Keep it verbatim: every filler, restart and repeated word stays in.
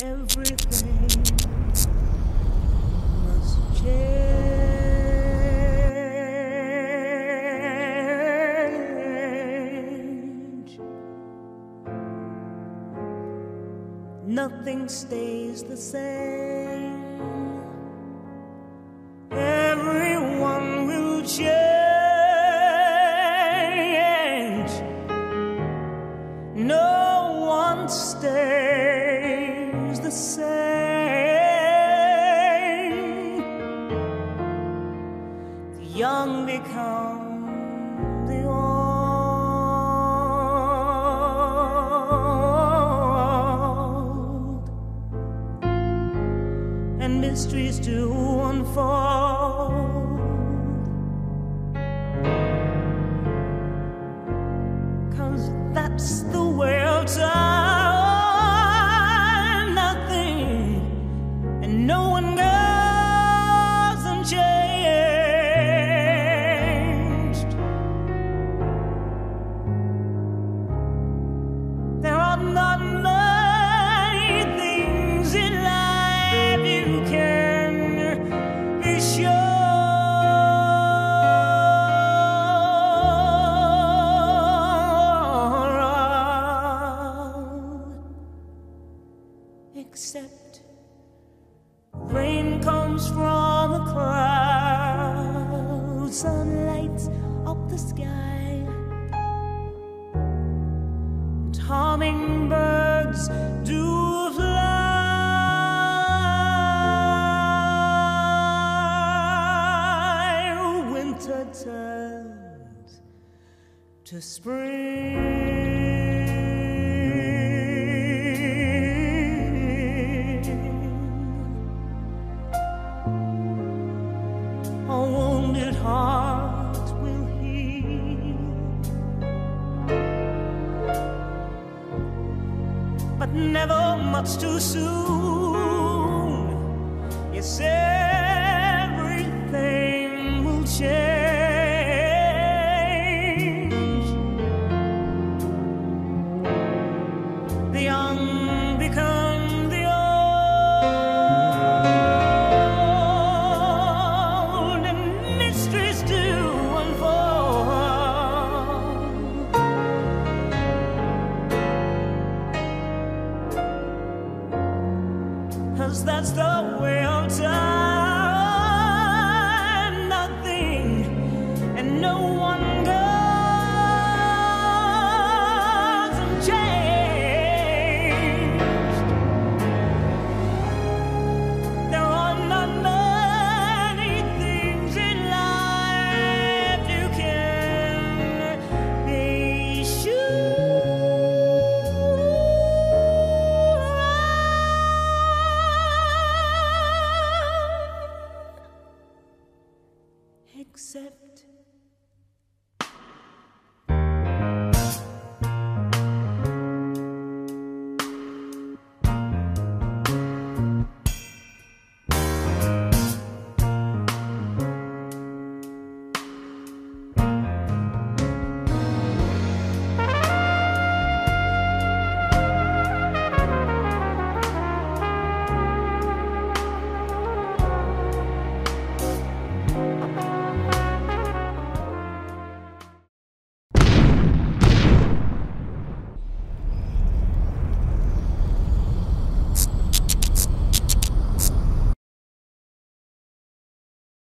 everything must change. Nothing stays the same. Everyone will change. No one stays the same. The young become the old, and mysteries do unfold. 'Cause that's the way of time. Nothing and no one goes unchanged. There are not many things in life you can be sure except rain comes from a cloud, sun lights up the sky, and hummingbirds do fly. Winter turns to spring. A wounded heart will heal, but never much too soon. Yes, everything will change. The young become the old, and mysteries do unfold. 'Cause that's the way of time. Nothing and no one goes unchanged. There are not many things in life you can be sure, except